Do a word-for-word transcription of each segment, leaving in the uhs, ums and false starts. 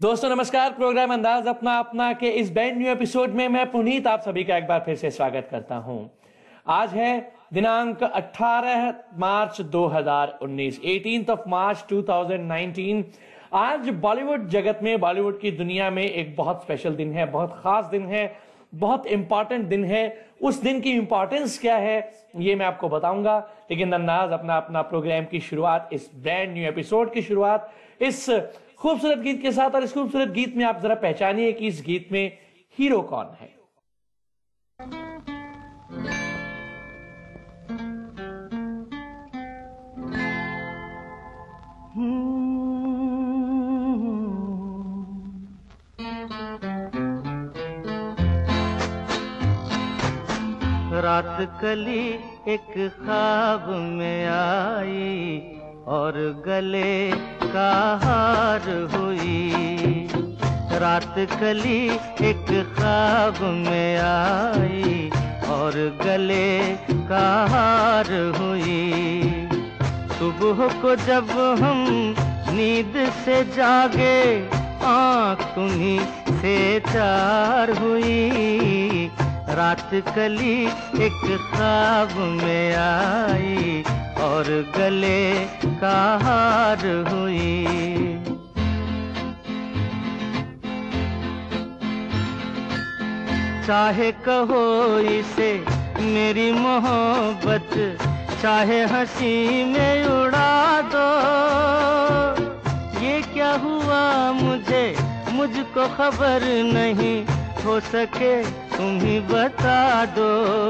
दोस्तों नमस्कार। प्रोग्राम अंदाज अपना अपना के इस ब्रांड न्यू एपिसोड में मैं पुनीत आप सभी का एक बार फिर से स्वागत करता हूं। आज है दिनांक अठारह मार्च दो हज़ार उन्नीस, अठारह ऑफ मार्च दो हज़ार उन्नीस। आज बॉलीवुड जगत में, बॉलीवुड की दुनिया में एक बहुत स्पेशल दिन है, बहुत खास दिन है, बहुत इंपॉर्टेंट दिन है। उस दिन की इंपॉर्टेंस क्या है ये मैं आपको बताऊंगा, लेकिन अंदाज अपना अपना प्रोग्राम की शुरुआत, इस ब्रांड न्यू एपिसोड की शुरुआत इस खूबसूरत गीत के साथ। और इस खूबसूरत गीत में आप जरा पहचानिए कि इस गीत में हीरो कौन है। रात कली एक ख्वाब में आई और गले का हार हुई। रात कली एक ख्वाब में आई और गले का हार हुई। सुबह को जब हम नींद से जागे आँख तुम्हीं से चार हुई। रात कली एक ख्वाब में आई और गले का हार हुई। चाहे कहो इसे मेरी मोहब्बत, चाहे हंसी में उड़ा दो। ये क्या हुआ मुझे मुझको खबर नहीं, हो सके तुम ही बता दो।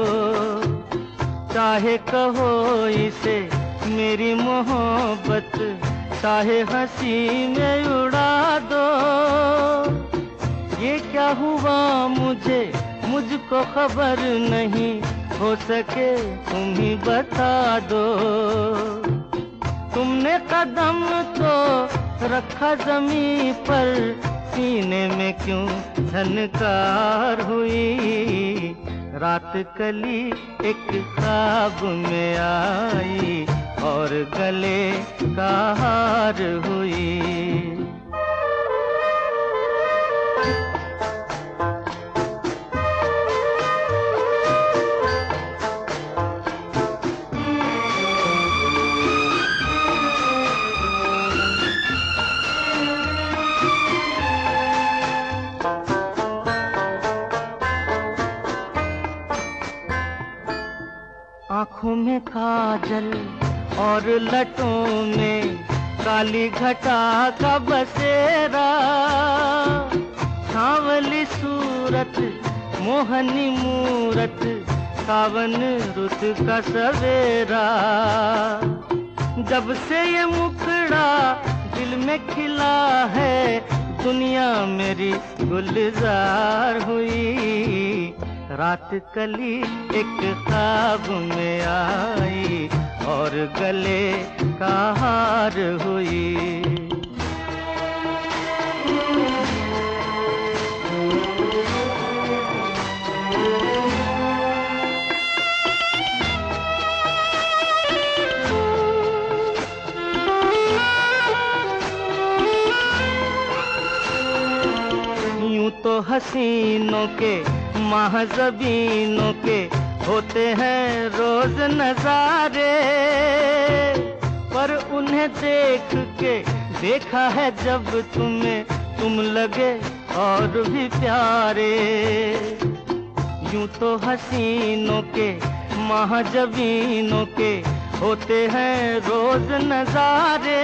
चाहे कहो इसे मेरी मोहब्बत, चाहे हंसी में उड़ा दो। ये क्या हुआ मुझे मुझको खबर नहीं, हो सके तुम ही बता दो। तुमने कदम तो रखा जमीन पर, सीने में क्यों झनकार हुई। रात कली एक ख्वाब में आई और गले का हार हुई। आँखों में काजल और लटों में काली घटा का बसेरा। सांवली सूरत मोहनी मूरत, सावन रुत का सवेरा। जब से ये मुखड़ा दिल में खिला है, दुनिया मेरी गुलजार हुई। रात कली एक ख्वाब में आई और गले का हार हुई। यूं तो हसीनों के महज़बीनों के होते हैं रोज नजारे, पर उन्हें देख के देखा है जब तुम्हें, तुम लगे और भी प्यारे। यूं तो हसीनों के महज़बीनों के होते हैं रोज नजारे,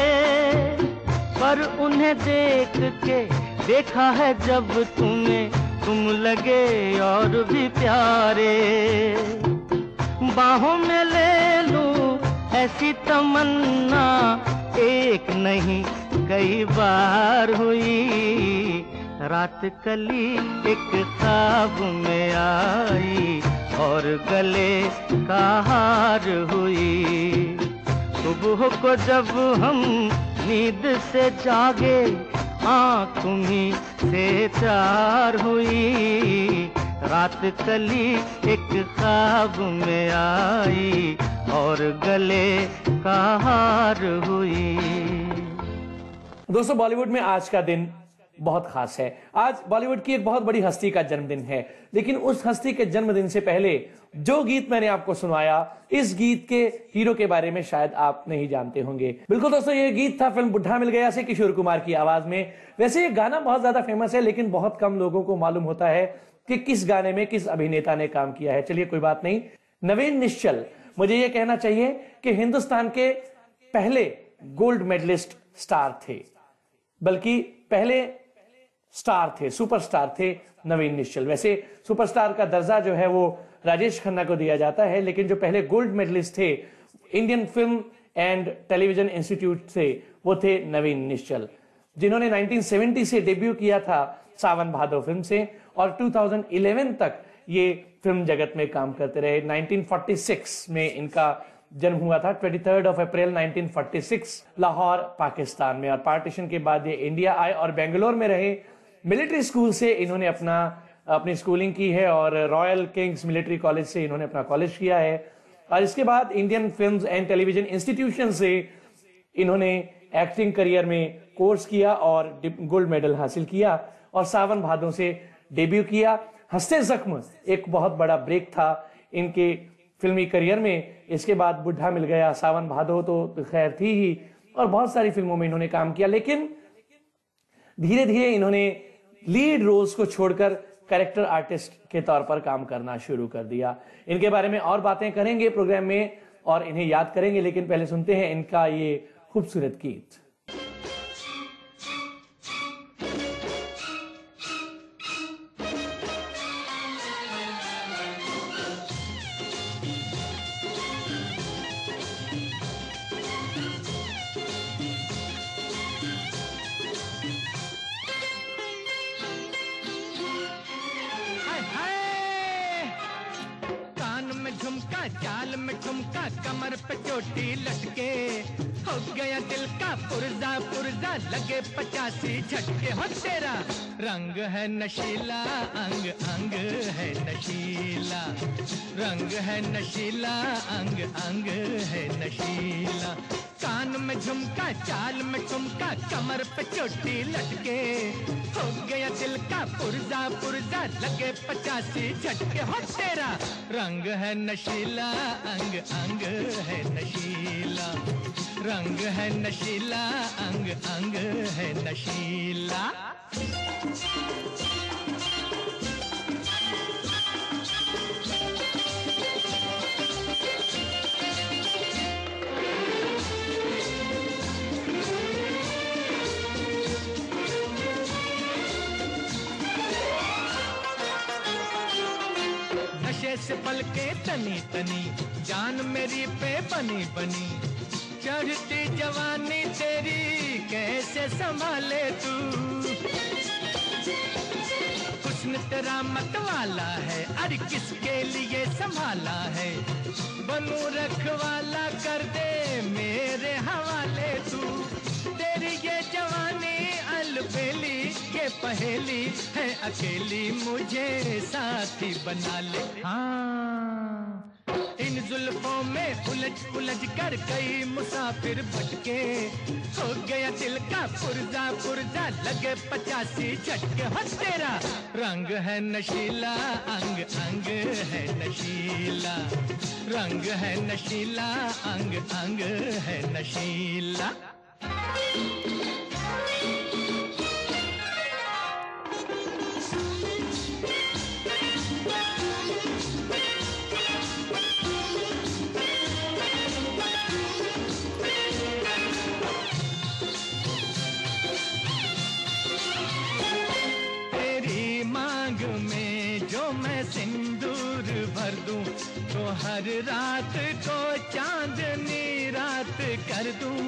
पर उन्हें देख के देखा है जब तुम्हें, तुम लगे और भी प्यारे। बाहों में ले लूं ऐसी तमन्ना, एक नहीं कई बार हुई। रात कली एक ख्वाब में आई और गले का हार हुई। सुबह को जब हम नींद से जागे आँख तुम्हीं से चार हुई। रात कली एक ख्वाब में आई और गले का हार हुई। दोस्तों बॉलीवुड में आज का दिन बहुत खास है। आज बॉलीवुड की एक बहुत बड़ी हस्ती का जन्मदिन है, लेकिन उस हस्ती के जन्मदिन से पहले जो गीत मैंने आपको सुनाया, इस गीत के हीरो के बारे में शायद आप नहीं जानते होंगे। बिल्कुल दोस्तों, ये गीत था फिल्म बुढ़ा मिल गया से किशोर कुमार की आवाज में। वैसे ये गाना बहुत ज्यादा फेमस है, लेकिन बहुत कम लोगों को मालूम होता है कि किस गाने में किस अभिनेता ने काम किया है। चलिए कोई बात नहीं। नवीन निश्चल, मुझे ये कहना चाहिए कि हिंदुस्तान के पहले गोल्ड मेडलिस्ट स्टार थे, बल्कि पहले स्टार थे, सुपरस्टार थे नवीन निश्चल। वैसे सुपरस्टार का दर्जा जो है वो राजेश खन्ना को दिया जाता है, लेकिन जो पहले गोल्ड मेडलिस्ट थे Indian film and television institute से, वो थे नवीन निश्चल, जिन्होंने नाइनटीन सेवेंटी से डेब्यू किया था सावन भादो फिल्म से, और टू थाउजेंड इलेवन तक ये फिल्म जगत में काम करते रहे। नाइनटीन फोर्टी सिक्स में इनका जन्म हुआ था, तेईस of April nineteen forty six, Lahore Pakistan में। और पार्टीशन के बाद ये इंडिया आए और बेंगलोर में रहे। मिलिट्री स्कूल से इन्होंने अपना अपनी स्कूलिंग की है और रॉयल किंग्स मिलिट्री कॉलेज से इन्होंने अपना कॉलेज किया है। और इसके बाद Indian films and television institution से इन्होंने एक्टिंग करियर में कोर्स किया और गोल्ड मेडल हासिल किया, और सावन भादों से डेब्यू किया। हंसते जख्म एक बहुत बड़ा ब्रेक था इनके फिल्मी करियर में। इसके बाद बुढ़ा मिल गया, सावन भादो तो खैर थी ही, और बहुत सारी फिल्मों में इन्होंने काम किया, लेकिन धीरे धीरे इन्होंने लीड रोल्स को छोड़कर कैरेक्टर आर्टिस्ट के तौर पर काम करना शुरू कर दिया। इनके बारे में और बातें करेंगे प्रोग्राम में और इन्हें याद करेंगे, लेकिन पहले सुनते हैं इनका ये खूबसूरत गीत। चाल में ठुमका, कमर पे चोटी लटके, हो गया दिल का पुरजा पुरजा, लगे पचासी झटके। हो तेरा रंग है नशीला, अंग अंग है नशीला, रंग है नशीला, अंग अंग है नशीला। कान में झुमका, चाल में ठुमका, कमर पे चोटी लटके, हो गया दिल का पुरजा पुरजा, लगे पचासी झटके। हो तेरा रंग है नशीला, अंग अंग है नशीला, रंग है नशीला, अंग अंग है नशीला। नशे से पलके तनी तनी, जान मेरी पे बनी बनी, चढ़ती जवानी तेरी कैसे संभाले तू। हुस्न तेरा मतवाला है, अरे किसके लिए संभाला है, बनू रखवाला कर दे मेरे हवाले तू। तेरी ये जवानी अलबेली, ये पहेली है अकेली, मुझे साथी बना ले। हाँ, इन जुल्फों में उलझ उलझ कर कई मुसाफिर भटके, हो गया दिल का पुरजा पुरजा, लगे पचासी झटके। हो तेरा रंग है नशीला, अंग अंग है नशीला, रंग है नशीला, अंग अंग है नशीला। सिंदूर भर दूं तो हर रात को चांदनी रात कर दूं,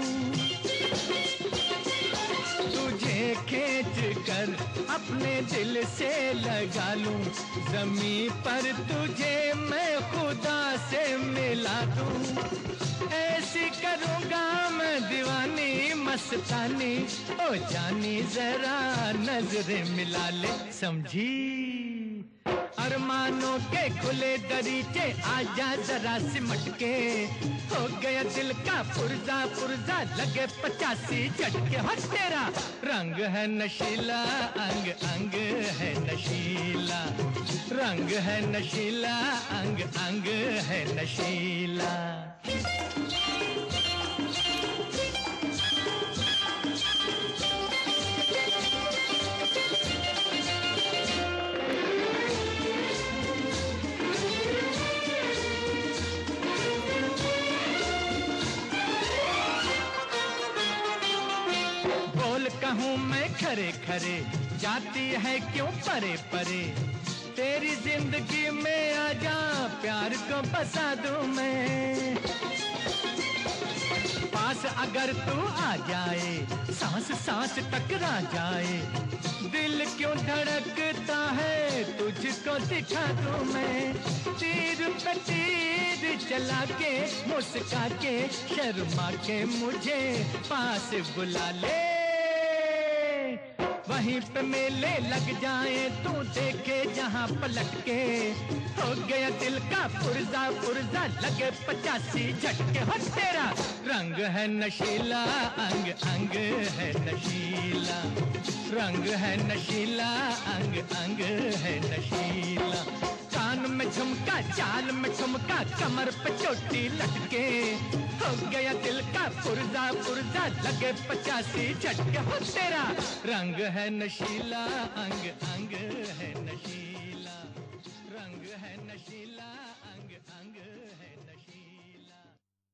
तुझे खींच कर अपने दिल से लगा लूं, ज़मीं पर तुझे मैं खुदा से मिला दूं। ऐसी करूंगा मैं दीवानी मस्तानी, ओ जानी जरा नजरें मिला ले, समझी। अरमानों के खुले दरीचे आजा जरा सिमट के, हो गया दिल का पुरजा पुरजा लगे पचासी झटके। हो तेरा रंग है नशीला, अंग अंग है नशीला, रंग है नशीला, अंग अंग है नशीला। कहूँ मैं खरे खरे, जाती है क्यों परे परे, तेरी जिंदगी में आजा प्यार को बसा दूं मैं। पास अगर तू आ जाए, सांस सांस टकरा जाए, दिल क्यों धड़कता है तुझको दिखा दूं मैं। तीर पे तीर चला के, मुस्का के, शर्मा के मुझे पास बुला ले, वहीं पे मेले लग जाए, तू देखे जहां पलट के, हो गया दिल का पुरजा पुरजा लगे पचासी झटके। हो तेरा रंग है नशीला, अंग अंग है नशीला, रंग है नशीला, अंग अंग है नशीला। कान में झुमका, चाल में ठुमका, कमर पे चोटी लटके, हो गया दिल का पुरजा पुरजा लगे पचासी झटके। हो तेरा रंग है नशीला, अंग अंग है नशीला, रंग है नशीला, अंग अंग है नशीला।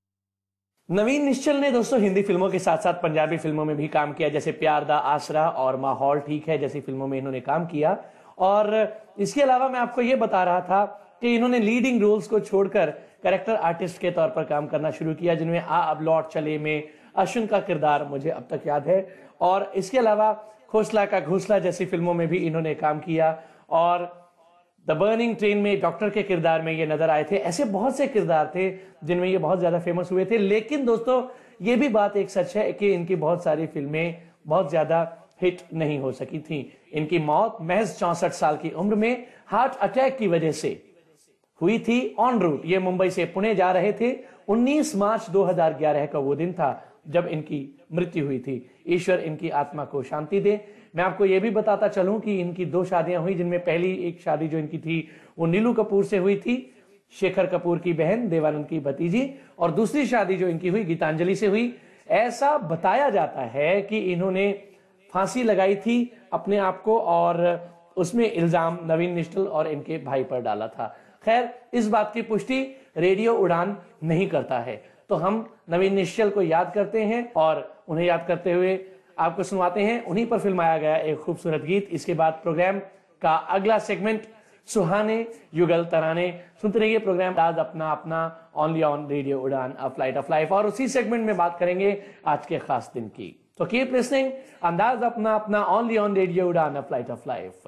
नवीन निश्चल ने दोस्तों हिंदी फिल्मों के साथ साथ पंजाबी फिल्मों में भी काम किया, जैसे प्यार दा आसरा और माहौल ठीक है जैसी फिल्मों में इन्होंने काम किया। और इसके अलावा मैं आपको यह बता रहा था कि इन्होंने लीडिंग रोल्स को छोड़कर कैरेक्टर आर्टिस्ट के तौर पर काम करना शुरू किया, जिनमें आ अब लौट चले में अश्विन का किरदार मुझे अब तक याद है। और इसके अलावा खोसला का घोसला जैसी फिल्मों में भी इन्होंने काम किया, और द बर्निंग ट्रेन में डॉक्टर के किरदार में ये नजर आए थे। ऐसे बहुत से किरदार थे जिनमें ये बहुत ज्यादा फेमस हुए थे। लेकिन दोस्तों ये भी बात एक सच है कि इनकी बहुत सारी फिल्में बहुत ज्यादा हिट नहीं हो सकी थी। इनकी मौत महज चौसठ साल की उम्र में हार्ट अटैक की वजह से हुई थी ऑन रूट। ये मुंबई से पुणे जा रहे थे। उन्नीस मार्च दो हज़ार ग्यारह का वो दिन था जब इनकी मृत्यु हुई थी। ईश्वर इनकी आत्मा को शांति दे। मैं आपको यह भी बताता चलूं कि इनकी दो शादियां हुई, जिनमें पहली एक शादी जो इनकी थी वो नीलू कपूर से हुई थी, शेखर कपूर की बहन देवानंद की भतीजी, और दूसरी शादी जो इनकी हुई गीतांजलि से हुई। ऐसा बताया जाता है कि इन्होंने फांसी लगाई थी अपने आप को और उसमें इल्जाम नवीन निश्चल और इनके भाई पर डाला था। खैर, इस बात की पुष्टि रेडियो उड़ान नहीं करता है, तो हम नवीन निश्चल को याद करते हैं और उन्हें याद करते हुए आपको सुनवाते हैं उन्हीं पर फिल्माया गया एक खूबसूरत गीत। इसके बाद प्रोग्राम का अगला सेगमेंट सुहाने युगल तराने सुनते रहिए। प्रोग्राम आज अपना अपना ओनली ऑन रेडियो उड़ान अ फ्लाइट ऑफ लाइफ, और उसी सेगमेंट में बात करेंगे आज के खास दिन की। तो कीप लिसनिंग, अंदाज अपना अपना ओनली ऑन रेडियो उड़ान अ फ्लाइट ऑफ लाइफ।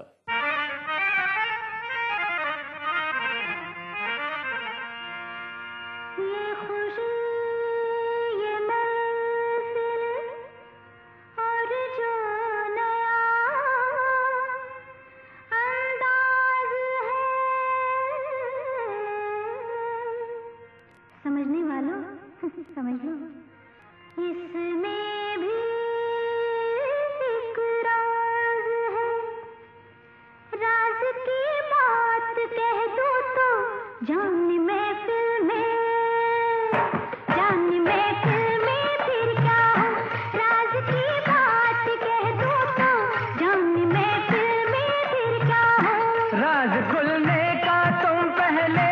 समझने वालों समझ लो, इसमें भी एक राज है। राज की बात कह दो तो जान में फिल्में, जान में फिल्में फिर क्या हो। राज की बात कह दो तो जान में फिल्में फिर क्या हो। राज खुलने का तुम पहले,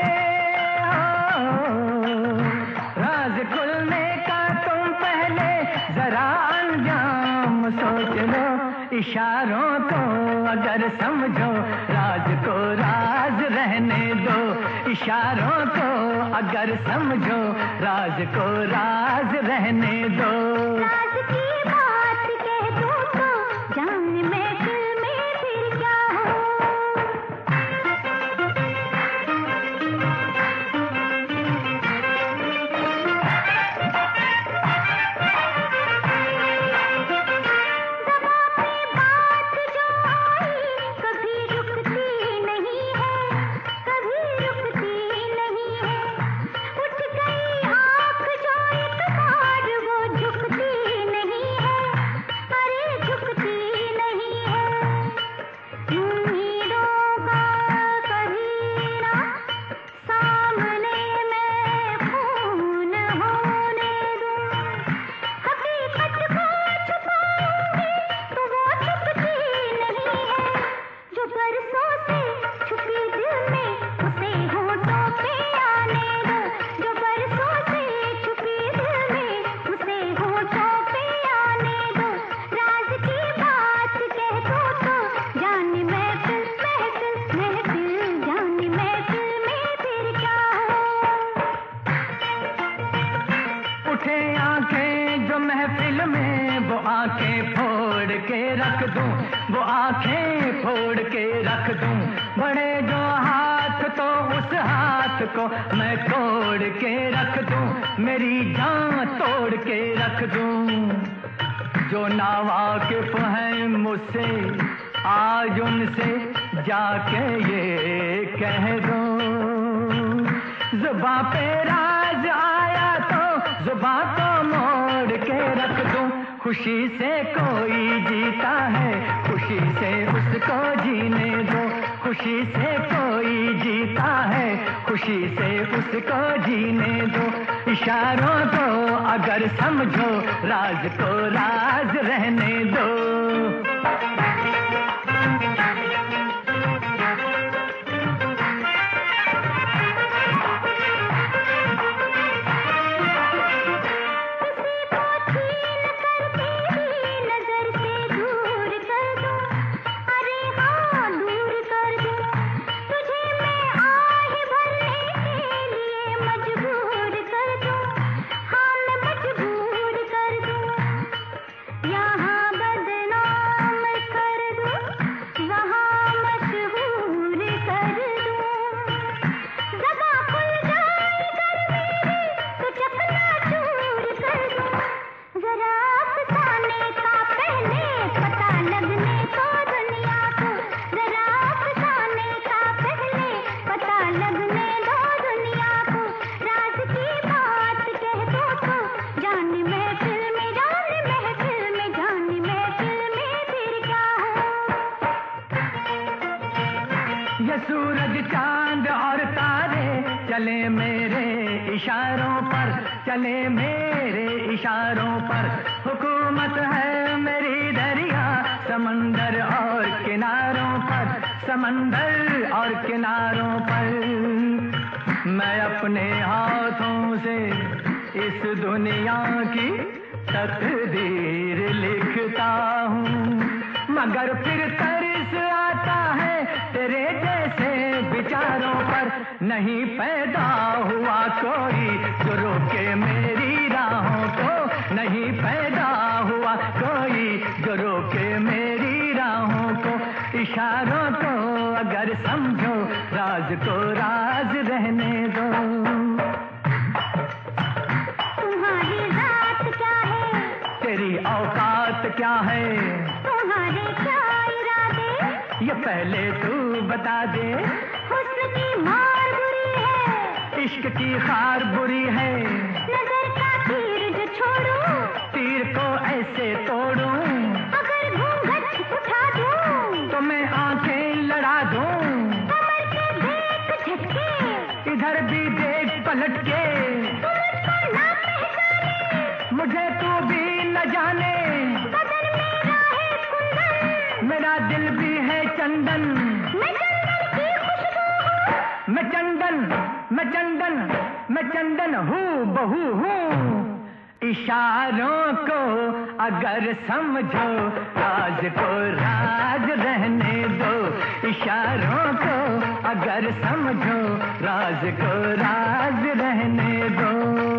राज खुलने का तुम पहले जरा अंजाम सोच लो। इशारों को अगर समझो, राज को राज रहने दो। इशारों को अगर समझो, राज को राज रहने दो। राज की बात कह दो तो जान में फिल्में फिर क्या हो। ज़बान पे बात जो आई कभी रुकती नहीं है। रख दूं, वो आंखें फोड़ के रख दूं, बड़े जो हाथ तो उस हाथ को मैं तोड़ के रख दूं, मेरी जान तोड़ के रख दूं। जो नावाकिफ हैं मुझसे आज उनसे जाके ये कह दो, जुबां पे राज आया तो जुबां को मोड़ के रख दूं। खुशी से कोई जीता है, खुशी से उसको जीने दो, खुशी से कोई जीता है, खुशी से उसको जीने दो। इशारों को अगर समझो, राज को राज रहने दो। सूरज चांद और तारे चले मेरे इशारों पर, चले मेरे इशारों पर। हुकूमत है मेरी दरिया समंदर और किनारों पर, समंदर और किनारों पर। मैं अपने हाथों से इस दुनिया की तकदीर लिखता हूँ, मगर फिर तरस आता है तेरे जैसे विचारों पर। नहीं पैदा हुआ कोई जो रोके मेरी राहों को, नहीं पैदा हुआ कोई जो रोके मेरी राहों को। इशारों को अगर समझो, राज को राज रहने दो। तुम्हारी जात क्या है, तेरी औकात क्या है, तुम्हारे क्या इरादे, ये पहले तू बता दे। हुस्न की मार बुरी है, इश्क की खार बुरी है, नजर का तीर जो छोड़ूं, तीर को ऐसे तोड़ूं, अगर घूंघट उठा दूं, तो मैं आंखें लड़ा दूं। कमर के देख झटके, इधर भी देख पलट के, तू मुझको ना पहचाने, मुझे तू भी न जाने। बदन मेरा है कुंदन, मेरा दिल भी है चंदन, मैं चंदन की खुशबू हूँ, मैं चंदन, मैं चंदन, मैं चंदन हूँ, बहू हूँ। इशारों को अगर समझो, राज को राज रहने दो। इशारों को अगर समझो, राज को राज रहने दो।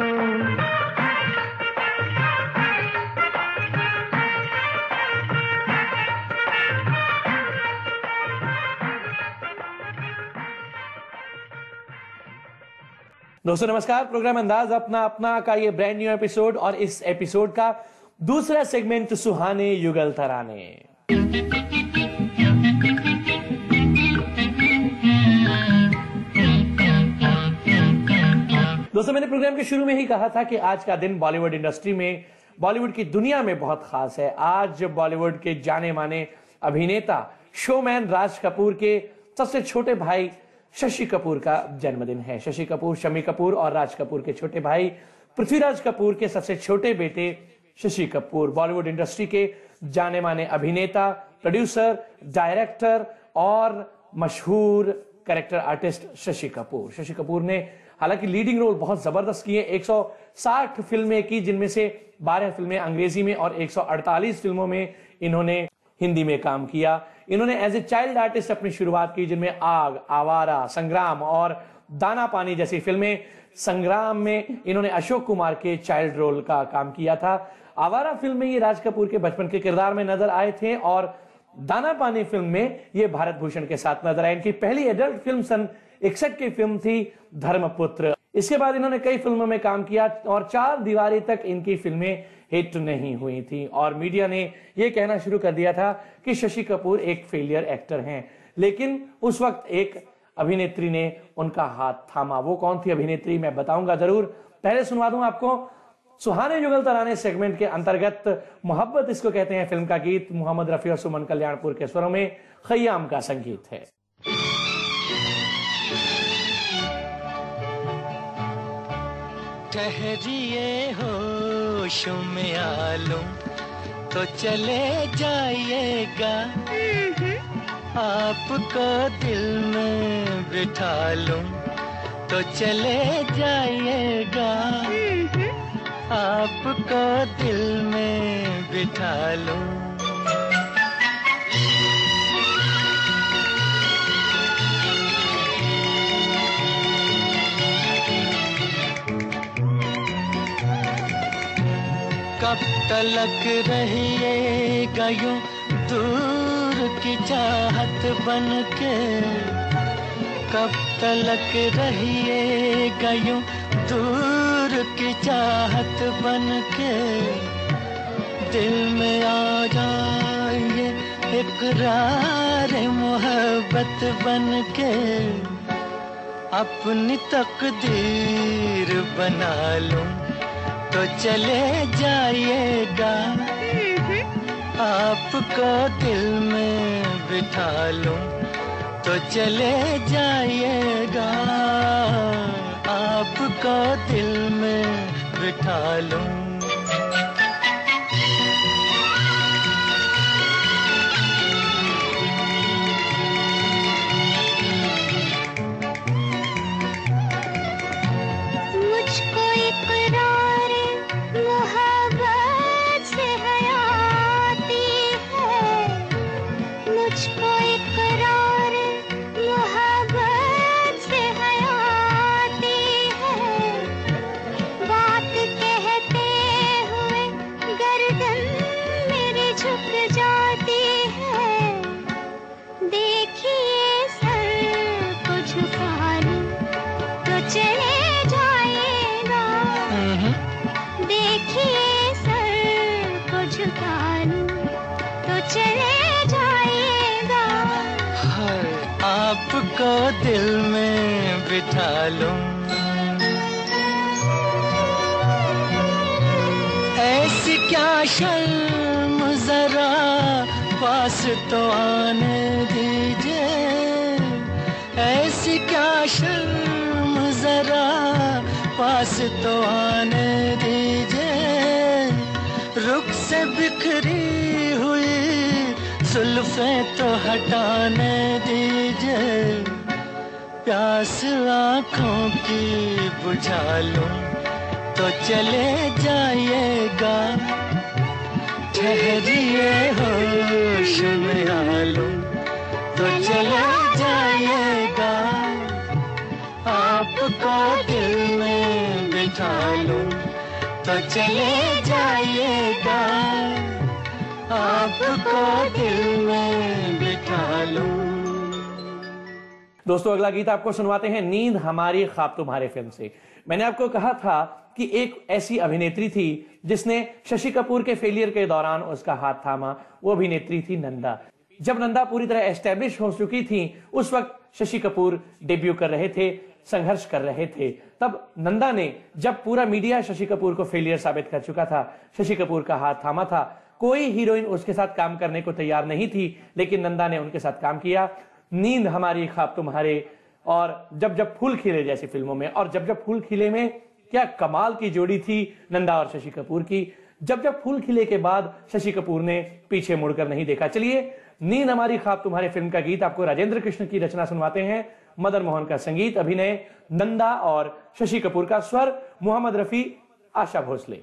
दोस्तों नमस्कार, प्रोग्राम अंदाज अपना अपना का ये ब्रांड न्यू एपिसोड और इस एपिसोड का दूसरा सेगमेंट सुहाने युगल तराने। दोस्तों मैंने प्रोग्राम के शुरू में ही कहा था कि आज का दिन बॉलीवुड इंडस्ट्री में, बॉलीवुड की दुनिया में बहुत खास है। आज बॉलीवुड के जाने माने अभिनेता शोमैन राज कपूर के सबसे छोटे भाई शशि कपूर का जन्मदिन है। शशि कपूर शमी कपूर और राज कपूर के छोटे भाई, पृथ्वीराज कपूर के सबसे छोटे बेटे शशि कपूर। बॉलीवुड इंडस्ट्री के जाने माने अभिनेता, प्रोड्यूसर, डायरेक्टर और मशहूर कैरेक्टर आर्टिस्ट शशि कपूर। शशि कपूर ने हालांकि लीडिंग रोल बहुत जबरदस्त किए। एक सौ साठ फिल्में की, जिनमें से बारह फिल्में अंग्रेजी में और एक सौ अड़तालीस फिल्मों में इन्होंने हिंदी में काम किया। इन्होंने एज ए चाइल्ड आर्टिस्ट अपनी शुरुआत की, जिनमें आग, आवारा, संग्राम और दाना पानी जैसी फिल्में। संग्राम में इन्होंने अशोक कुमार के चाइल्ड रोल का काम किया था। आवारा फिल्म में ये राज कपूर के बचपन के किरदार में नजर आए थे और दाना पानी फिल्म में ये भारत भूषण के साथ नजर आए। इनकी पहली एडल्ट फिल्म सन इकसठ की फिल्म थी धर्मपुत्र। इसके बाद इन्होंने कई फिल्मों में काम किया और चार दीवारी तक इनकी फिल्में हिट नहीं हुई थी और मीडिया ने यह कहना शुरू कर दिया था कि शशि कपूर एक फेलियर एक्टर हैं। लेकिन उस वक्त एक अभिनेत्री ने उनका हाथ थामा। वो कौन थी अभिनेत्री मैं बताऊंगा जरूर। पहले सुनवा दूं आपको सुहाने युगल तराने सेगमेंट के अंतर्गत मोहब्बत इसको कहते हैं फिल्म का गीत मोहम्मद रफी और सुमन कल्याणपुर के स्वरों में खयाम का संगीत है। ठहरिए होश में आलूं तो चले जाइएगा, आपको दिल में बिठा लूं तो चले जाइएगा, आपको दिल में बिठा लूं। कब तलक रहिएगा यूं दूर की चाहत बनके, कब तलक रहिएगा यूं दूर की चाहत बनके, दिल में आ जाइए इकरार मोहब्बत बनके, अपनी तकदीर बना लूं तो चले जाइएगा, आपको दिल में बिठा लूं तो चले जाइएगा, आपको दिल में बिठा लूं। आपको दिल में बिठा लूं। ऐसी क्या शर्म जरा पास तो आने दीजिए, ऐसी क्या शर्म जरा पास तो आने दीजिए, रुख से बिखरी हुई जुल्फें तो हटाने दीजिए, प्यास आँखों की बुझा लूं तो चले जाइएगा, ठहरिए होश में आ लूं तो चले जाइएगा, आपको दिल में बिठा लूं तो चले जाइएगा, आपको दिल में बिठा लूं। दोस्तों अगला गीत आपको सुनवाते हैं नींद हमारी ख्वाब तुम्हारे फिल्म से। मैंने आपको कहा था कि एक ऐसी अभिनेत्री थी जिसने शशि कपूर के फेलियर के दौरान उसका हाथ थामा। वो अभिनेत्री थी नंदा। जब नंदा पूरी तरह एस्टेब्लिश हो चुकी थी उस वक्त शशि कपूर डेब्यू कर रहे थे, संघर्ष कर रहे थे। तब नंदा ने जब पूरा मीडिया शशि कपूर को फेलियर साबित कर चुका था, शशि कपूर का हाथ थामा था। कोई हीरोइन उसके साथ काम करने को तैयार नहीं थी, लेकिन नंदा ने उनके साथ काम किया। नींद हमारी ख्वाब तुम्हारे और जब जब फूल खिले जैसी फिल्मों में, और जब जब फूल खिले में क्या कमाल की जोड़ी थी नंदा और शशि कपूर की। जब जब फूल खिले के बाद शशि कपूर ने पीछे मुड़कर नहीं देखा। चलिए नींद हमारी ख्वाब तुम्हारे फिल्म का गीत आपको राजेंद्र कृष्ण की रचना सुनवाते हैं, मदन मोहन का संगीत, अभिनय नंदा और शशि कपूर का स्वर मोहम्मद रफी, आशा भोसले।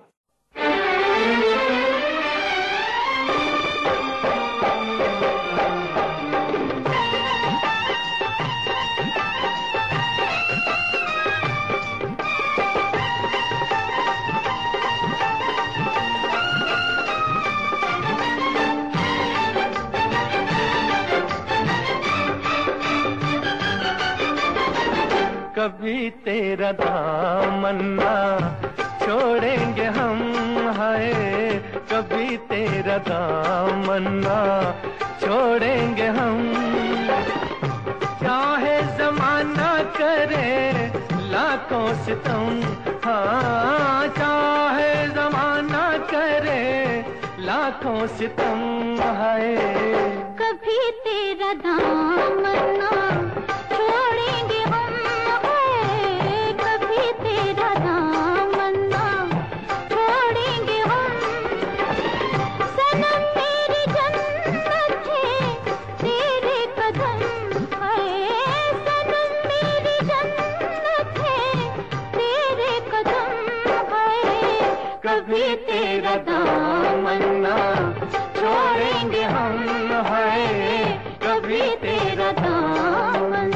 कभी तेरा दामन ना छोड़ेंगे हम, हाय कभी तेरा दामन ना छोड़ेंगे हम। चाहे जमाना करे लाखों सितम, हाँ चाहे जमाना करे लाखों सितम, हाय कभी तेरा दामन ना छोड़ेंगे हम, हाय कभी तेरा दामन ना छोड़ेंगे हम। सनम मेरी जन्नत है तेरे कदम, हाय सनम मेरी जन्नत है तेरे कदम, हाय कभी तेरा दामन ना छोड़ेंगे हम, हाय कभी तेरा दामन।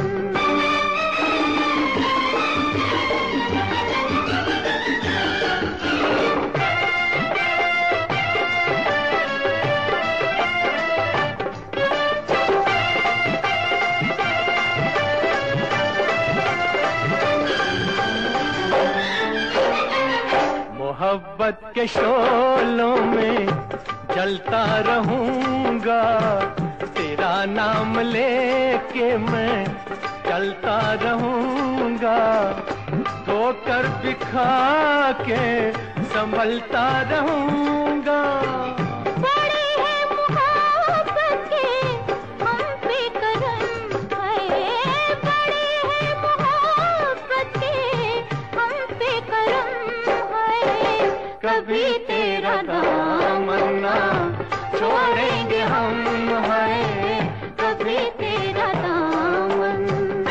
मोहब्बत के शोलों में जलता रहूंगा, तेरा नाम लेके मैं चलता रहूंगा। धोकर बिखा के संभलता रहूंगा। बड़े हैं मोहब्बत के हम पे करम, हाय बड़े हैं मोहब्बत के हम पे करम, हाय कभी तेरा दामन ना छोड़ेंगे हम, हाय कभी तेरा दामन।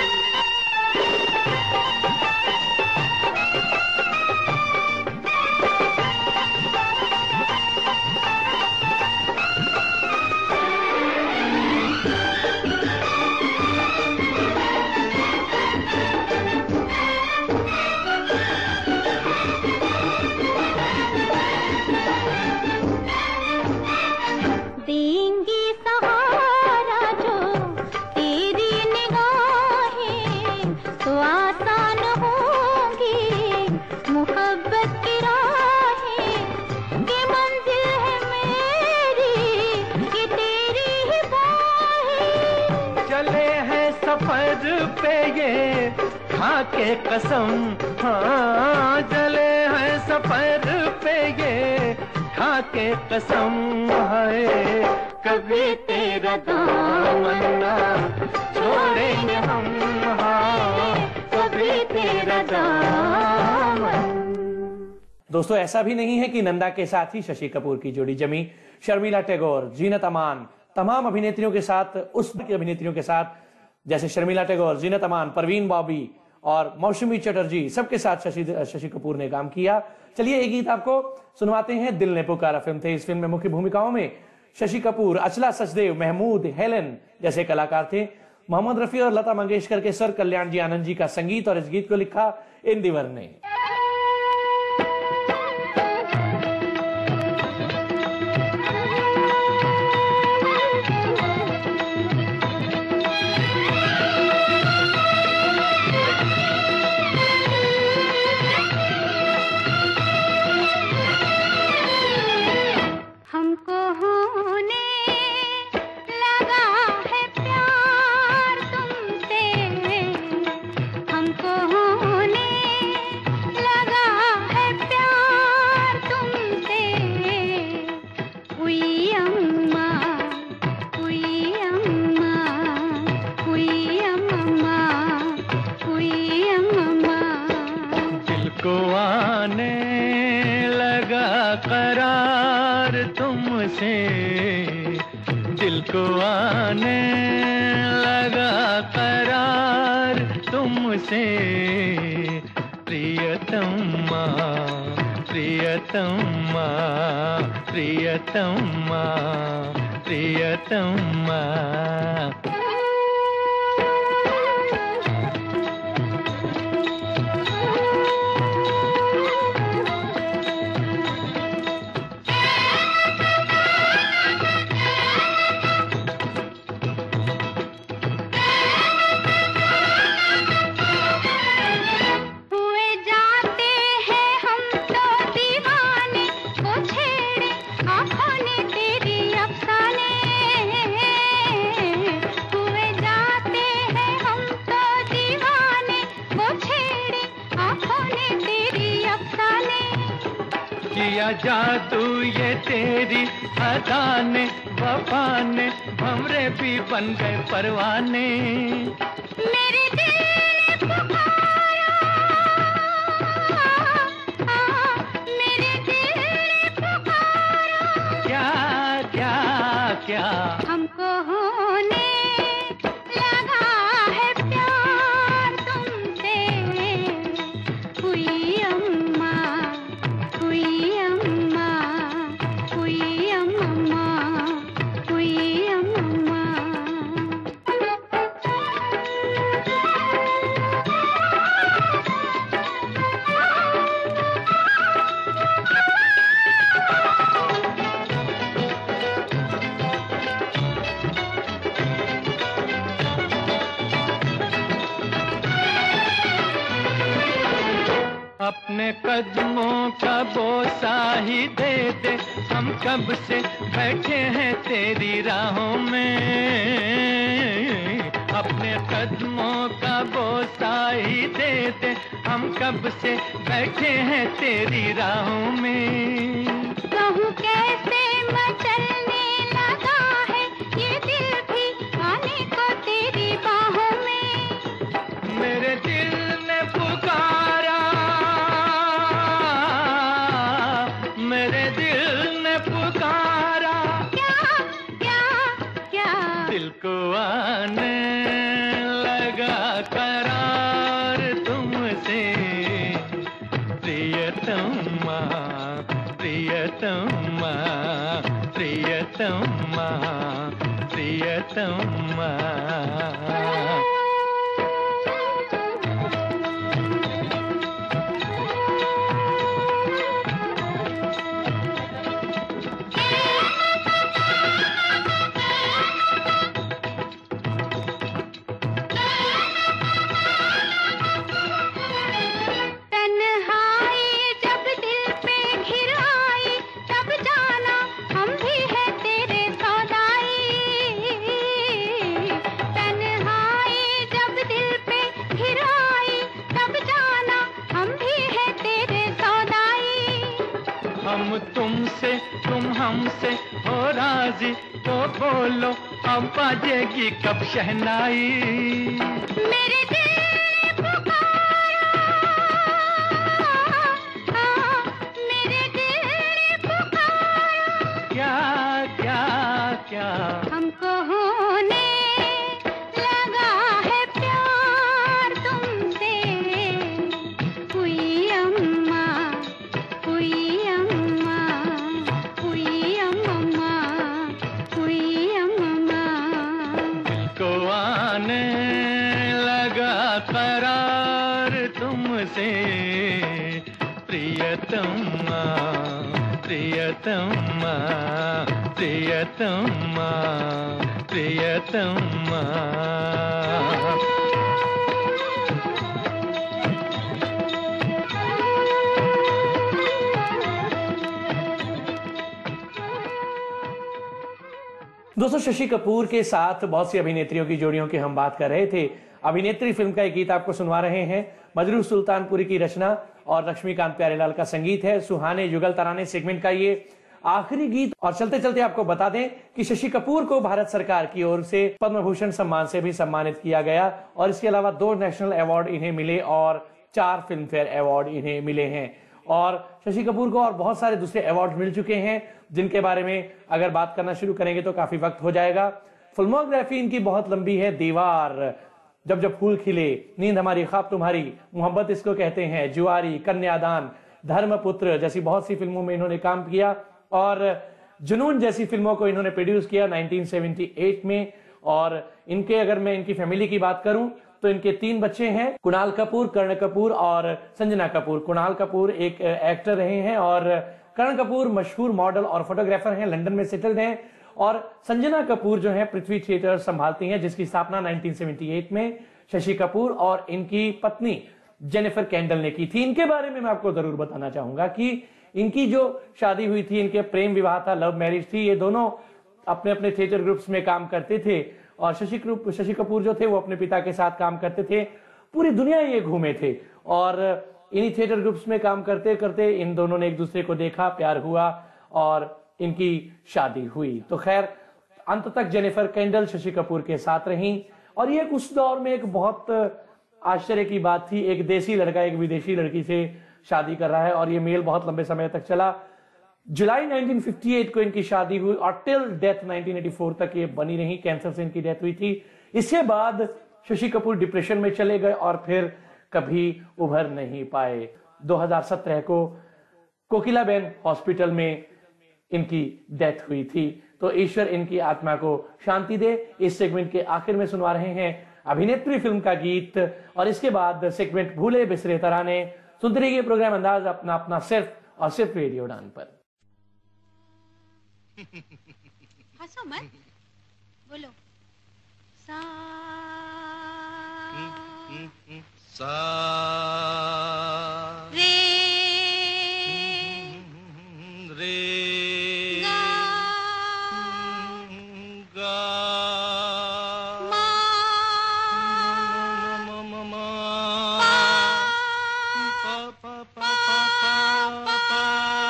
देंगी सहारा जो तेरी निगाहें, तो आसान होंगी मोहब्बत की राहें। कि मंजिल है मेरी ये तेरी ही बाहें। चले हैं सफर पे ये खा के कसम, हाँ चले हैं सफर पे ये खा के कसम, है कभी तेरा दामन ना छोड़ेंगे हम, हाँ कभी तेरा दामन। दोस्तों ऐसा भी नहीं है कि नंदा के साथ ही शशि कपूर की जोड़ी जमी। शर्मिला टैगोर, जीनत अमान, तमाम अभिनेत्रियों के साथ, उस की अभिनेत्रियों के साथ जैसे शर्मिला टैगोर, जीनत अमान, परवीन बॉबी और मौसमी चटर्जी, सबके साथ शशि शशि कपूर ने काम किया। चलिए एक गीत आपको सुनवाते हैं। दिल ने पुकारा फिल्म थे। इस फिल्म में मुख्य भूमिकाओं में शशि कपूर, अचला सचदेव, महमूद, हेलन जैसे कलाकार थे। मोहम्मद रफी और लता मंगेशकर के सर कल्याण जी आनंद जी का संगीत, और इस गीत को लिखा इंदिवर ने। दिल को आने लगा करार तुमसे, प्रियतमा प्रियतमा प्रियतमा प्रियतमा। या जादू ये तेरी अदा ने वफा ने भंवरे भी बन गए परवाने। मेरे दिल ने पुकारा, मेरे दिल ने पुकारा, क्या क्या क्या हमको होने लगा है प्यार तुमसे। हुई अम्मा, हुई अम्मा, हुई अम्मा, हुई अम्मा। अपने कदमों का बोसा ही दे दे, हम कब से बैठे हैं तेरी राहों में। अपने कदमों का बोसा ही दे दे, हम कब से बैठे हैं तेरी राहों में। कहूँ कैसे मचलने लगा है ये दिल भी आने को तेरी बाहों में। मेरे दिल ने पुकारा, मेरे दिल ने पुकारा, क्या क्या क्या दिल को आने लगा करार तुमसे। प्रियतमा प्रियतमा प्रियतमा प्रियतमा। हम तुमसे तुम हमसे हो राजी तो बोलो अब बाजेगी कब शहनाई। मेरे दिल ने पुकारा, मेरे दिल ने पुकारा, क्या क्या क्या हमको होने लगा है प्यार तुमसे। हुई अम्मा, हुई अम्मा, हुई अम्मा, हुई अम्मा। दिल को आने लगा करार तुमसे। प्रियतमा प्रियतमा प्रियतमा प्रियतमा। दोस्तों, शशि कपूर के साथ बहुत सी अभिनेत्रियों की जोड़ियों की हम बात कर रहे थे। अभिनेत्री फिल्म का एक गीत आपको सुनवा रहे हैं। मजरू सुल्तानपुरी की रचना और लक्ष्मीकांत प्यारेलाल का संगीत है। सुहाने युगल तराने सेगमेंट का ये आखिरी गीत। और चलते चलते आपको बता दें कि शशि कपूर को भारत सरकार की ओर से पद्म भूषण सम्मान से भी सम्मानित किया गया और इसके अलावा दो नेशनल अवार्ड इन्हें मिले और चार फिल्म फेयर अवार्ड इन्हें मिले हैं। और शशि कपूर को और बहुत सारे दूसरे अवार्ड मिल चुके हैं जिनके बारे में अगर बात करना शुरू करेंगे तो काफी वक्त हो जाएगा। फिल्मोग्राफी इनकी बहुत लंबी है। दीवार, जब जब फूल खिले, नींद हमारी ख्वाब तुम्हारी, मोहब्बत इसको कहते हैं, जुआरी, कन्यादान, धर्मपुत्र जैसी बहुत सी फिल्मों में इन्होंने काम किया और जुनून जैसी फिल्मों को इन्होंने प्रोड्यूस किया उन्नीस सौ अठहत्तर में। और इनके अगर मैं इनकी फैमिली की बात करूं तो इनके तीन बच्चे हैं, कुणाल कपूर, कर्ण कपूर और संजना कपूर। कुणाल कपूर एक एक्टर रहे हैं और कर्ण कपूर मशहूर मॉडल और फोटोग्राफर हैं, लंदन में सेटल्ड हैं। और संजना कपूर जो है पृथ्वी थिएटर संभालती हैं जिसकी स्थापना उन्नीस सौ अठहत्तर में शशि कपूर और इनकी पत्नी जेनिफर कैंडल ने की थी। इनके बारे में मैं आपको जरूर बताना चाहूंगा कि इनकी जो शादी हुई थी, इनके प्रेम विवाह था, लव मैरिज थी। ये दोनों अपने अपने थिएटर ग्रुप्स में काम करते थे और शशि शशि कपूर जो थे वो अपने पिता के साथ काम करते थे। पूरी दुनिया ये घूमे थे और इन्हीं थिएटर ग्रुप्स में काम करते करते इन दोनों ने एक दूसरे को देखा, प्यार हुआ और इनकी शादी हुई। तो खैर अंत तक जेनिफर केंडल शशि कपूर के साथ रहीं और ये उस दौर में एक बहुत आश्चर्य की बात थी, एक देसी लड़का एक विदेशी लड़की से शादी कर रहा है और ये मेल बहुत लंबे समय तक चला। जुलाई नाइनटीन फिफ्टी एट को इनकी शादी हुई और till death nineteen eighty four तक ये बनी रही। कैंसर से इनकी डेथ हुई थी। इसके बाद शशि कपूर डिप्रेशन में चले गए और फिर कभी उभर नहीं पाए। दो हज़ार सत्रह को कोकिलाबेन हॉस्पिटल में इनकी डेथ हुई थी। तो ईश्वर इनकी आत्मा को शांति दे। इस सेगमेंट के आखिर में सुनवा रहे हैं अभिनेत्री फिल्म का गीत और इसके बाद सेगमेंट भूले बिसरे तराने। सुनते रहिए प्रोग्राम अंदाज अपना अपना सिर्फ और सिर्फ रेडियो उड़ान पर। हंसो मत, बोलो सा सा रे रे गा गा मा म म म पा पा पा पा पा पा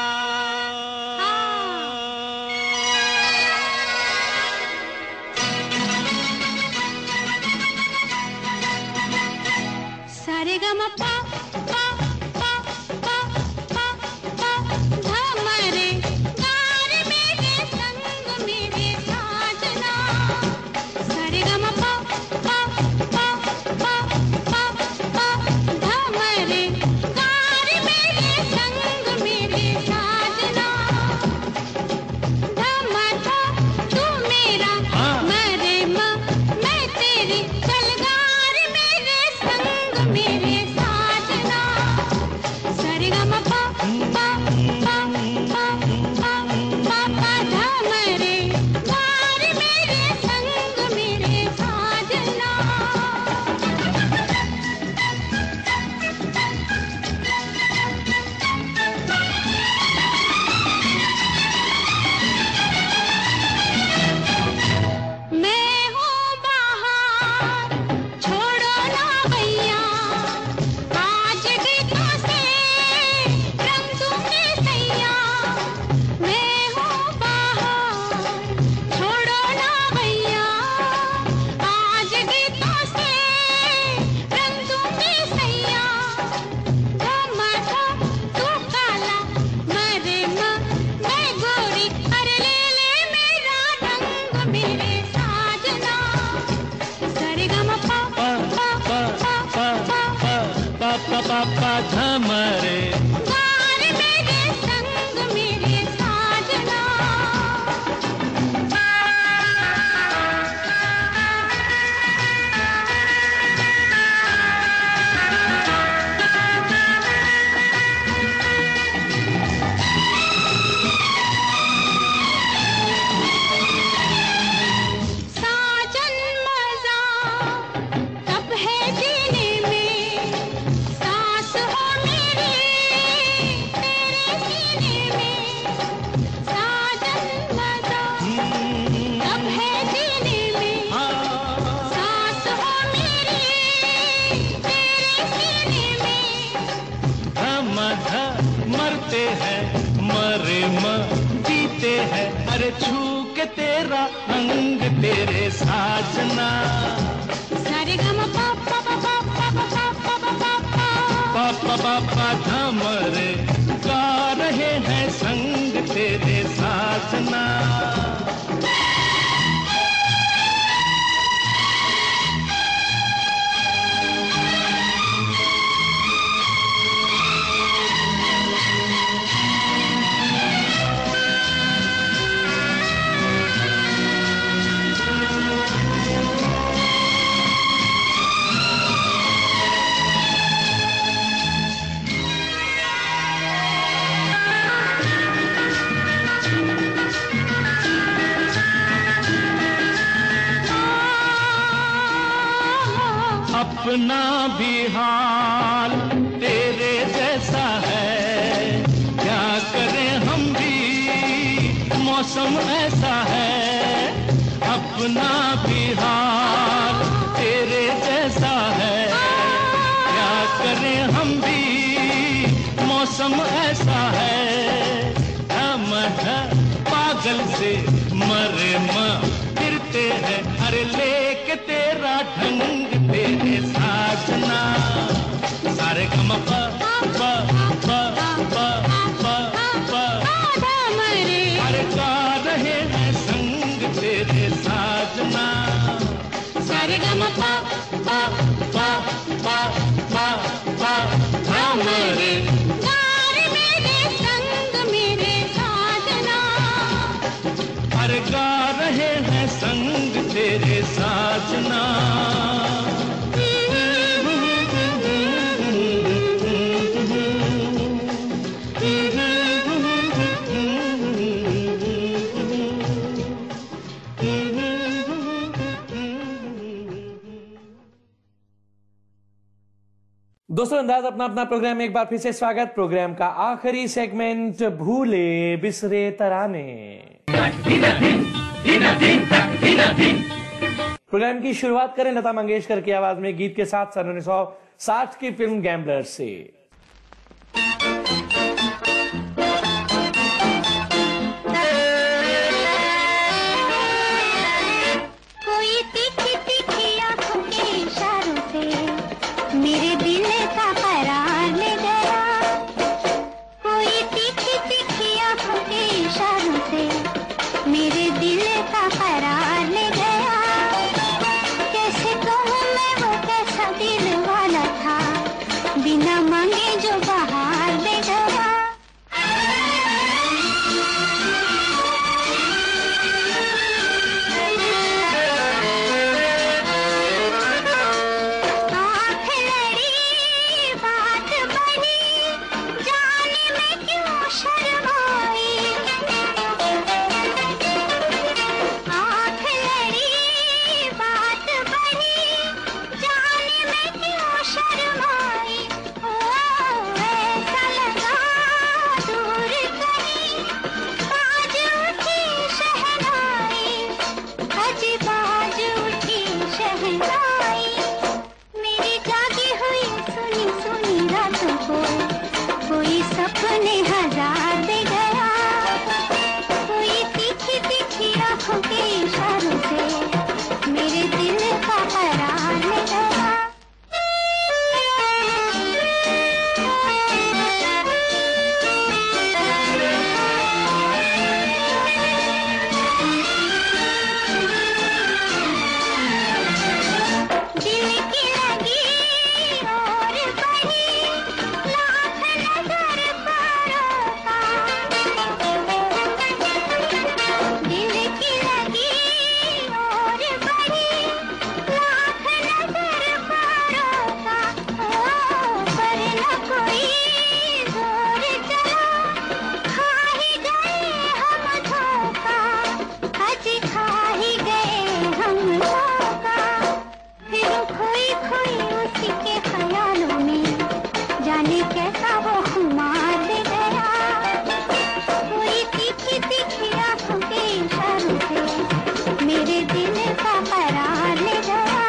सारे गा मा पा पा पा पा पा पा धा मरे गार मेरे संग मेरे साजना। सारे गा मा पा पा पा पा पा पा धा मरे गार मेरे संग मेरे साजना। धा मा धा तू मेरा मरे मा मैं तेरी चल गार मेरे संग मेरे साजना। सारे गा मा पा पा पा पा पा पा पा धा मरे गार मेरे संग मेरे साजना। मैं हूँ बाहर छोड़ो ना भैया, आज गीतों से रंग दूंगी सैया। मैं हूँ बाहर छोड़ो ना भैया, आज गीतों से रंग दूंगी सैया। धमा धा तू काला मरे मा मैं गोरी, अरे ले ले मेरा रंग मेरे साजना। सारे गा मा पा पा पा पा पा पा पा पा पा धा मरे गार मेरे संग मेरे साजना। साजन मजा तब है जीने में, सांस हो मेरी तेरे सीने में। साजन मजा तब है जीने में, सांस हो मेरी तेरे सीने में। धम ध मरते हैं मरे म जीते हैं, अरे छू के तेरा अंग तेरे साजना। सारे गा मा पा पा पा पा पा पा पा पा पा पा पा पा पा पा धा मरे गा रहे हैं संग तेरे साजना। अपना भी हाल तेरे जैसा है, क्या करें हम भी मौसम ऐसा है। अपना भी हाल तेरे जैसा है, क्या करें हम भी अरे लेके तेरा ढंग तेरे साजना सारे गम प प प प प प अरे गा रहे हैं संग तेरे साजना सारे गम प प प प प प हमरे अरे गा रहे हैं संग तेरे साजना दोस्तों, अंदाज अपना अपना प्रोग्राम में एक बार फिर से स्वागत। प्रोग्राम का आखिरी सेगमेंट भूले बिसरे तराने। प्रोग्राम की शुरुआत करें लता मंगेशकर की आवाज में गीत के साथ सन उन्नीस सौ साठ की फिल्म गैम्बलर से। कोई तीखी तीखी आंखों के इशारों से मेरे दिल का करार ले गया। कोई तीखी तीखी आंखों के इशारों से मेरे दिल का करार ले गया। कैसे कहूँ मैं वो कैसा दिल वाला था, बिना मांगे जो बाहर दे गया। आँख लड़ी बात बनी, जाने मैं क्यों शर्माई। आँख लड़ी बात बनी, जाने मैं क्यों शर्माई। ओ ऐसा लगा दूर कहीं बाज उठी शहनाई, अजी बाज उठी शहनाई। मेरी जागी हुई सुनी सुनी रातों को कोई सपने हजार दे गया। कोई तीखी तीखी आंखों के इशारों से मेरे दिल का करार ले गया। दिल की लगी और बड़ी लाख नजर पारों का। दिल की लगी और बड़ी लाख नजर पारों का। ओ पर न कोई जोर चला, खा ही गए हम धोखा। अजी खा ही गए हम धोखा। फिर खोई खोई उसी के ख्यालों में, जाने कैसा वो खुमार दे गया। कोई तीखी तीखी आंखों के इशारों से मेरे दिल का करार ले गया।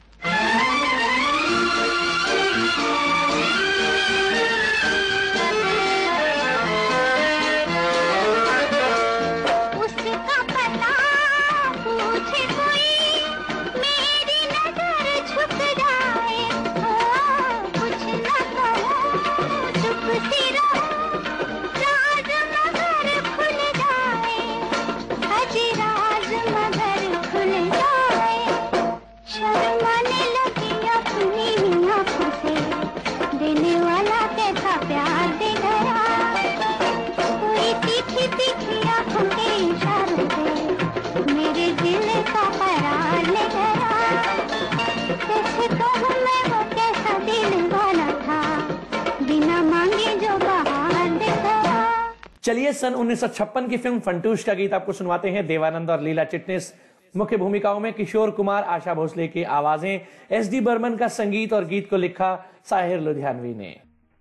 उसका पता पूछे कोई, मेरी नजर झुक जाए। ओ कुछ न कहूँ चुप सी रहूँ, राज मगर खुल जाए। अजी राज मगर खुल जाए। शर्माने लगी अपनी ही आंखों से, देने वाला कैसा प्यार दे गया। कोई तीखी तीखी आंखों के इशारों से मेरे दिल का करार ले गया। कैसे कहूँ मैं वो कैसा दिल वाला था, बिना मांगे जो बाहर दे गया। चलिए, सन उन्नीस सौ छप्पन की फिल्म फंटूश का गीत आपको सुनवाते हैं। देवानंद और लीला चिटनिस मुख्य भूमिकाओं में, किशोर कुमार, आशा भोसले की आवाजें, एस डी बर्मन का संगीत और गीत को लिखा साहिर लुधियानवी ने।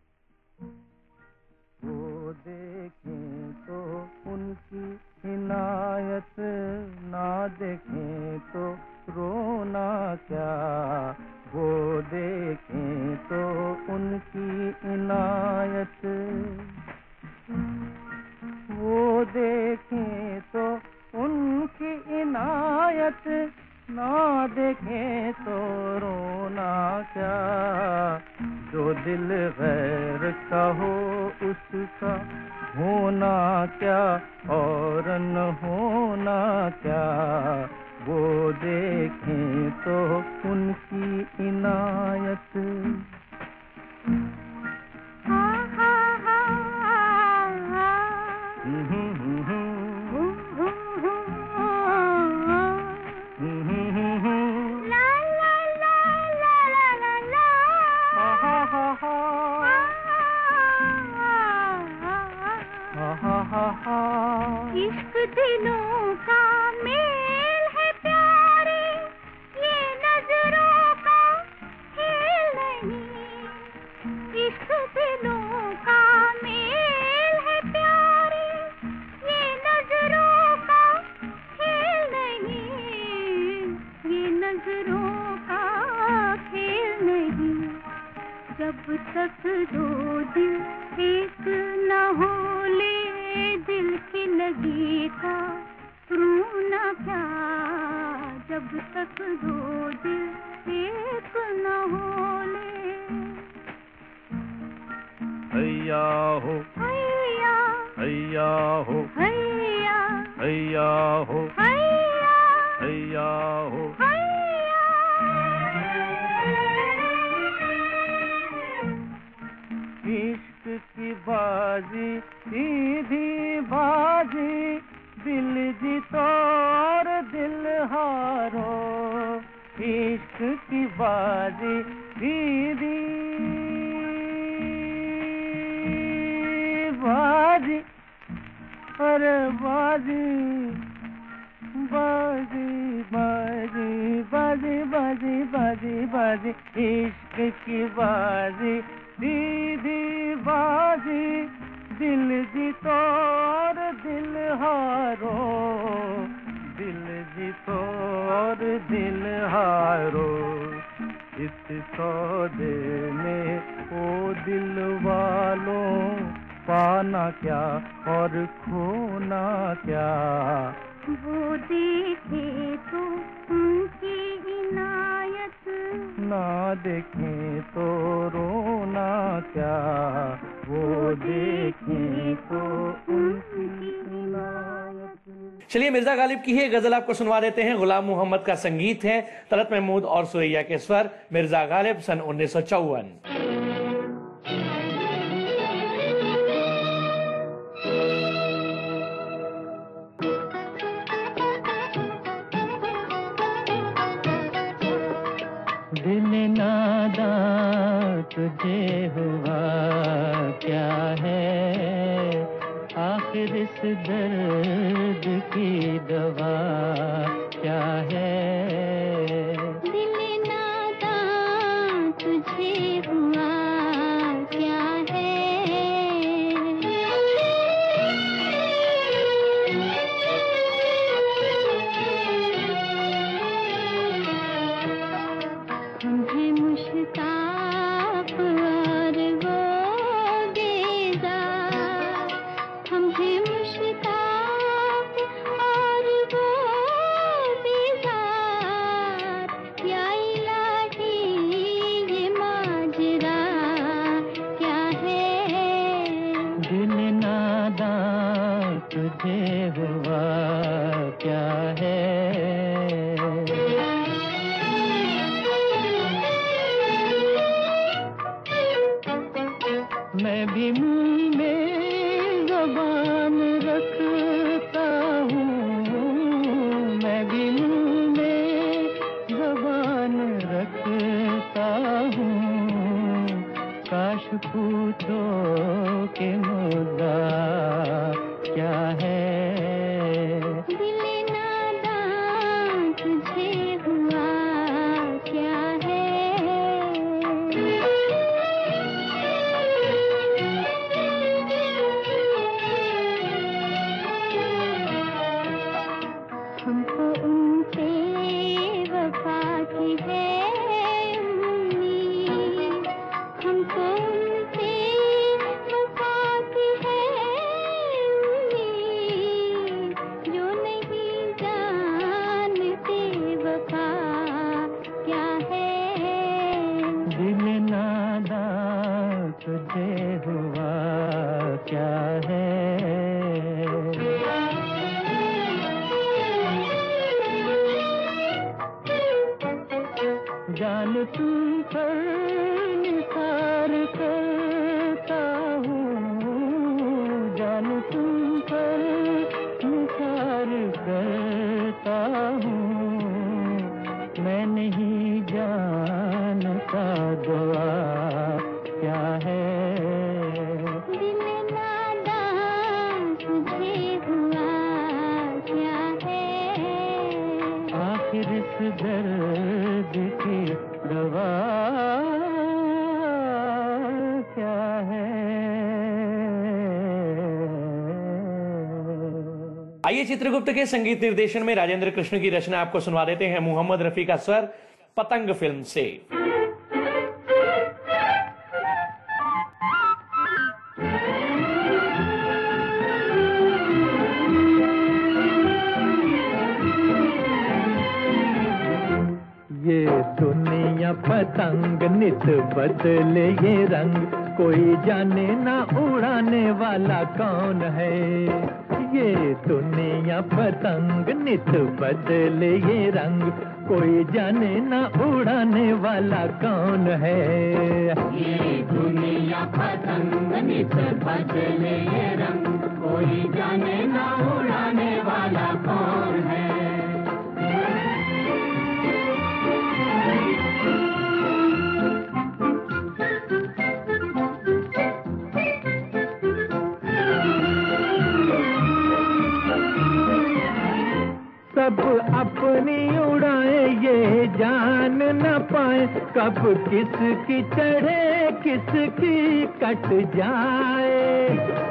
वो देखें तो उनकी इनायत, ना देखें तो रोना क्या। वो देखें तो उनकी इनायत, वो देखें तो उनकी इनायत, ना देखें तो रोना क्या, जो दिल गैर का हो उसका होना क्या और न होना क्या, वो देखें तो उनकी इनायत। इश्क दिलों का मेल है प्यारे, ये नजरों का खेल नहीं। इश्क दिलों का मेल है प्यारे, ये नजरों का खेल नहीं। ये नजरों का खेल नहीं। जब तक दो दिल एक न हो ले दिल की लगी का रोना क्या, जब तक दो दिल एक न हो ले। हैया हो हैया हैया हो हैया हैया हो हैया हैया हो। इश्क की बाजी सीधी बाजी, दिल जीतो और दिल हारो। इश्क की बाजी सीधी बाजी, अरे बाजी बाजी बाजी बाजी बाजी बाजी बाजी। इश्क की बाजी सीधी बाजी, दिल जीतो और दिल हारो। दिल जीतो और दिल हारो। इस सौदे में ओ दिल वालों, पाना क्या और खोना क्या, वो देखे तो उनकी इनायत। ना देखें तो रोना क्या, वो देखें तो उनकी इनायत। चलिए मिर्जा गालिब की ही गजल आपको सुनवा देते हैं। गुलाम मोहम्मद का संगीत है, तलत महमूद और सुरैया के स्वर। मिर्जा गालिब सन उन्नीस सौ चौवन। दिल नादां तुझे हुआ क्या है, आखिर इस दर्द की दवा क्या है। दिल नादां तुझे हुआ क्या है, तुम्हें मुश्ताक और वो बेजार, तुम्हें मुश्ताक और वो बेजार, या इलाही ये माजरा क्या है। दिल नादां तुझे हुआ क्या है। मैं भी मुंह में ज़बान रखता हूँ, मैं भी मुंह में ज़बान रखता हूँ। काश पूछो कि मुद्दा क्या है। दिल नादां तुझे हुआ क्या है। हमको उनसे वफा की है उम्मीद, हमको उनसे वफा की है उम्मीद। मुझे हुआ क्या है। जान तुम पर निसार करता हूँ, जान तुम पर निसार करता हूँ, मैं नहीं जानता दुआ क्या है। दिल नादान तुझे हुआ क्या है। आखिर इस दर्द की दवा क्या है। आइए चित्रगुप्त के संगीत निर्देशन में राजेंद्र कृष्ण की रचना आपको सुनवा देते हैं मोहम्मद रफी का स्वर पतंग फिल्म से। ये दुनिया पतंग नित बदले ये रंग, कोई जाने ना उड़ाने वाला कौन है। ये दुनिया पतंग नित बदले ये रंग, कोई जाने ना उड़ाने वाला कौन है। ये दुनिया पतंग नित बदले ये रंग, कोई जाने ना उड़ाने वाला कौन है। सब अपनी उड़ाए ये जान न पाए, कब किसकी चढ़े किसकी कट जाए।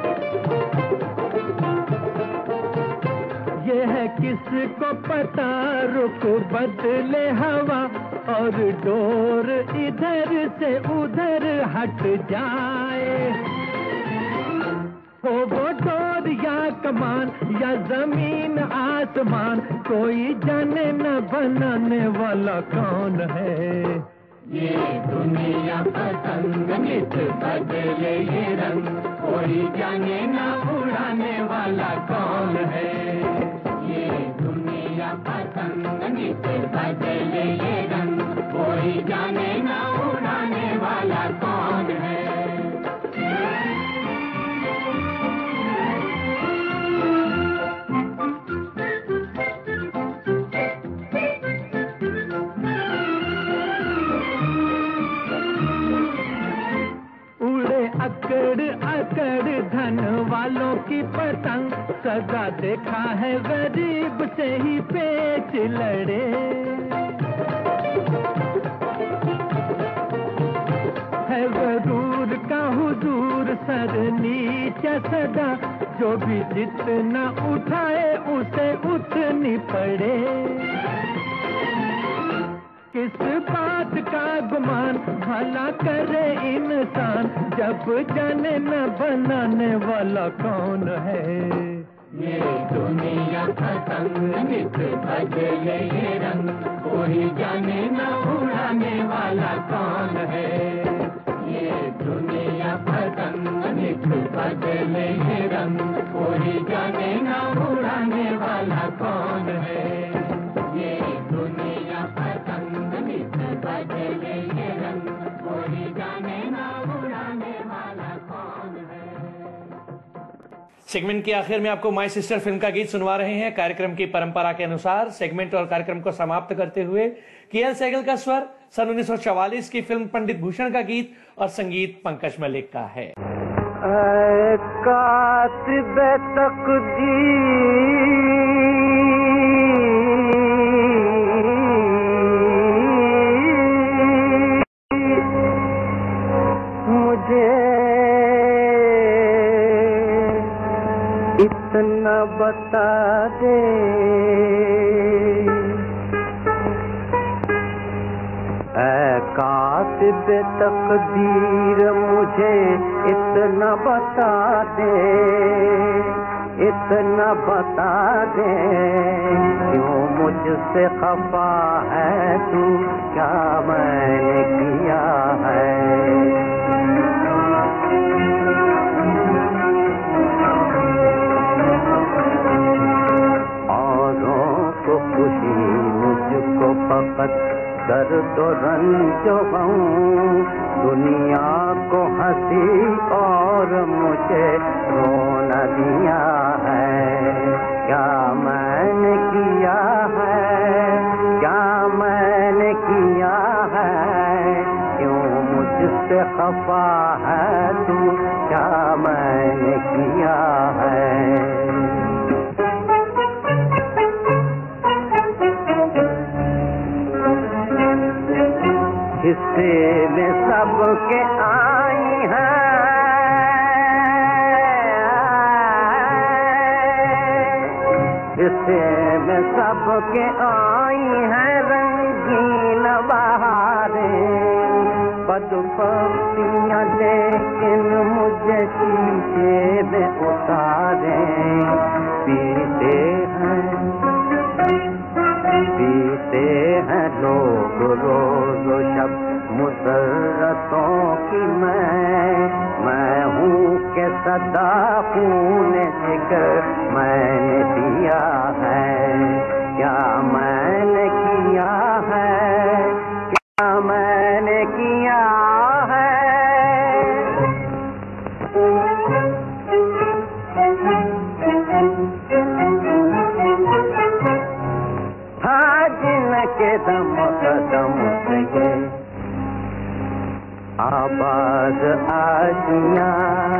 ये है किसको पता रुख बदले हवा, और डोर इधर से उधर हट जाए। हो वो डोर या कमान या जमीन आसमान, कोई जाने न बनाने वाला कौन है। ये दुनिया पतंग नित बदले ये रंग, कोई जाने ना उड़ाने वाला कौन है। ये दुनिया पतंग नित बदले ये रंग, कोई जाने ना उड़ाने वाला कौन है। अकड़ अकड़ धन वालों की पतंग, सदा देखा है गरीब से ही पेच लड़े। है गरूर का हुजूर सर नीचे सदा, जो भी जितना उठाए उसे उतनी पड़े। किस बात का गुमान भला करे इंसान, जब जाने न बनाने वाला कौन है। ये दुनिया पतंग नित बदले ये रंग, कोई जाने न उड़ाने वाला कौन है। ये दुनिया पतंग नित बदले ये रंग, कोई जाने न उड़ाने वाला कौन है। ये दुनिया पतंग नित बदले ये रंग, कोई जाने न उड़ाने वाला कौन है। सेगमेंट के आखिर में आपको माय सिस्टर फिल्म का गीत सुनवा रहे हैं। कार्यक्रम की परंपरा के अनुसार सेगमेंट और कार्यक्रम को समाप्त करते हुए केएल सहगल का स्वर, सन उन्नीस सौ चवालीस की फिल्म पंडित भूषण का गीत और संगीत पंकज मलिक का है। ऐ कातिबे तकदीर, मुझे इतना बता दे। ऐ कातिबे तकदीर, मुझे इतना बता दे, इतना बता दे, क्यों मुझसे खफा है तू, क्या मैंने किया है। वक्त दर्द तो रंज गम, दुनिया को हंसी और मुझे रोना दिया है। क्या मैंने किया है, क्या मैंने किया है, क्यों मुझसे खफा है तू, क्या मैंने किया है। हिस्से में सबके आई हैं, हिस्से में सबके आई हैं रंगीन बहारें, पदपतियाँ लेकिन मुझे शीशे में उतारे। पीते हैं पीते हैं लोग रोज शब मुसर्रतों की, मैं मैं हूँ के सदा खून जिगर मैंने दिया है। क्या मैंने किया है, क्या मैंने किया है। के दम कदम से आबाद आशियाँ,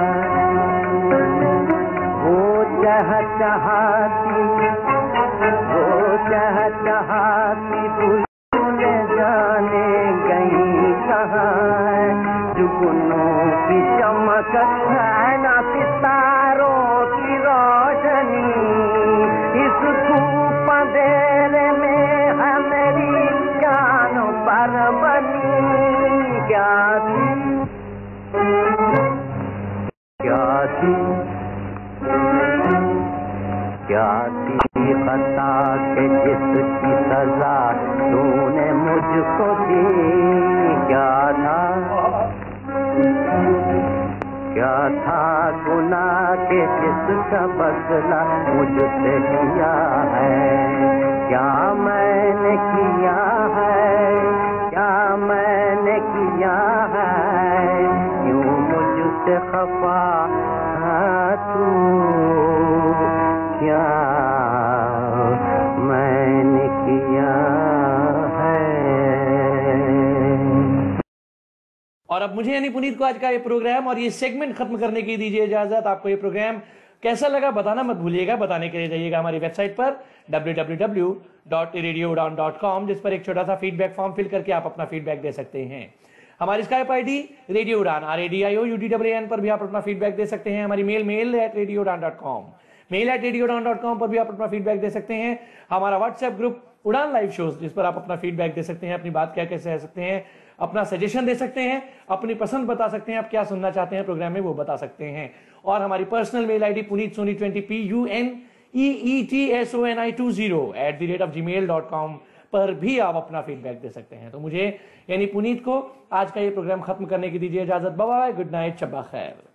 वो चहचहाती वो चहचहाती भूलने जाने गई कहाँ। जुगनों की चमक है ना सितारों की रोशनी, इस धूप अंधेरे में है मेरी जान पर बनी। क्या थी क्या थी क्या थी खता के जिसकी सजा तूने मुझको दी। क्या था क्या था गुनाह के जिसका बदला मुझसे लिया है। क्या मैंने किया है, क्या मैंने किया है, क्यों मुझसे खफा है तू, क्या मैंने किया है। और अब मुझे यानी पुनीत को आज का ये प्रोग्राम और ये सेगमेंट खत्म करने की दीजिए इजाजत। आपको ये प्रोग्राम कैसा लगा बताना मत भूलिएगा। बताने के लिए जाइएगा हमारी वेबसाइट पर W W W dot radio Udaan dot com, जिस पर एक छोटा सा फीडबैक फॉर्म फिल करके आप अपना फीडबैक दे सकते हैं। हमारी Skype ID radio Udaan R A D I O U D W N पर भी आप अपना फीडबैक दे सकते हैं। हमारी mail mail at radio Udaan dot com mail at radio Udaan dot com पर भी आप अपना फीडबैक दे सकते हैं। हमारा WhatsApp group Udaan live shows, जिस पर आप अपना फीडबैक दे सकते हैं, अपनी बात क्या कैसे कह सकते हैं, अपना सजेशन दे सकते हैं, अपनी पसंद बता सकते हैं, आप क्या सुनना चाहते हैं प्रोग्राम में वो बता सकते हैं। और हमारी personal mail ID Puneet Soni twenty P U N E E T S O N I two zero at the rate of G mail dot com पर भी आप अपना फीडबैक दे सकते हैं। तो मुझे यानी पुनीत को आज का ये प्रोग्राम खत्म करने की दीजिए इजाजत। बाय बाय, गुड नाइट, शब्बा खैर।